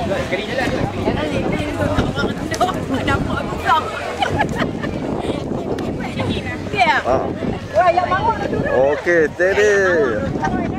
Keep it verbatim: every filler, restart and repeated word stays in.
Sekali jalan tu. Jangan ni nampak aku blok. Okey. Ah. Wah, yang bangun tu. Okey, steady.